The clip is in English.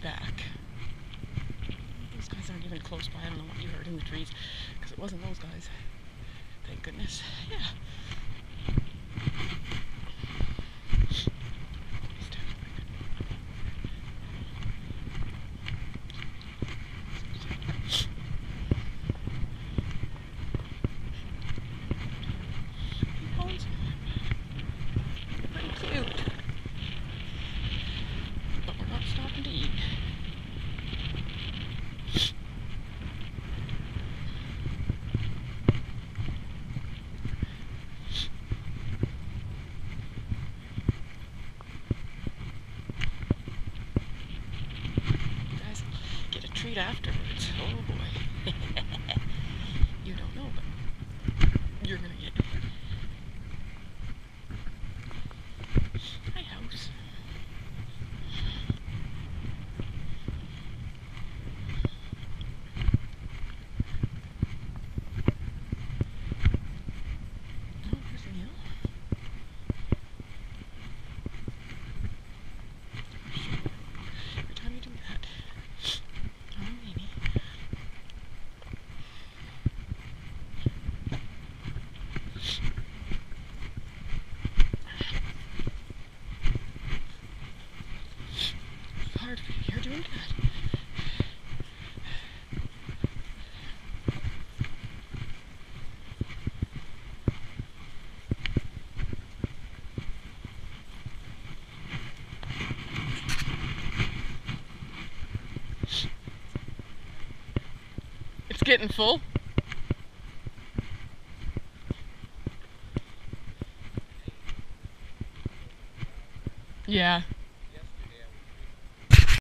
back. Those guys aren't even close by. I don't know what you heard in the trees, because it wasn't those guys. Thank goodness. Yeah. Pretty cute. But we're not stopping to eat. Guys, get a treat afterwards. Oh boy. You don't know, but you're gonna get it. Hi, house. Oh, there's the hill. Every time you do that. Oh, maybe. Hard. You're doing good. It's getting full. Yeah.